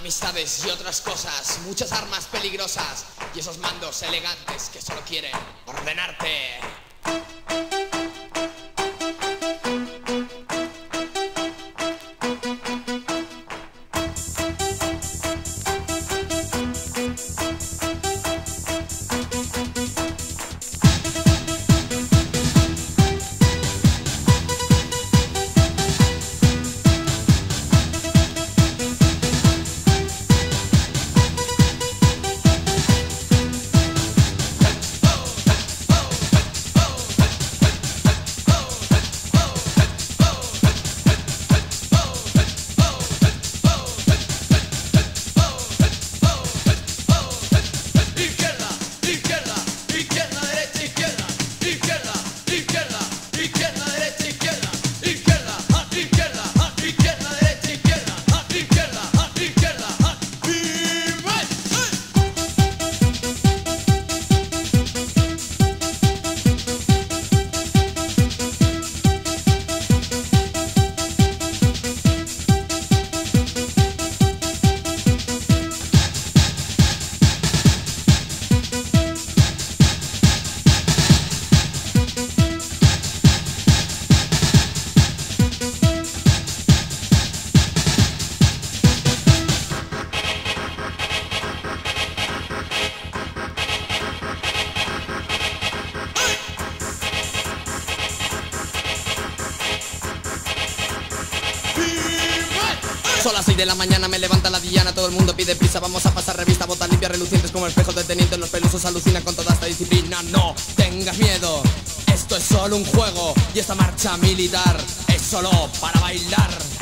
amistades y otras cosas, muchas armas peligrosas y esos mandos elegantes que solo quieren ordenarte. Son las 6 de la mañana, me levanta la Diana. Todo el mundo pide prisa, vamos a pasar revista. Botas limpias, relucientes como espejos de teniente. Los pelusos alucinan con toda esta disciplina. No tengas miedo, esto es solo un juego. Y esta marcha militar es solo para bailar.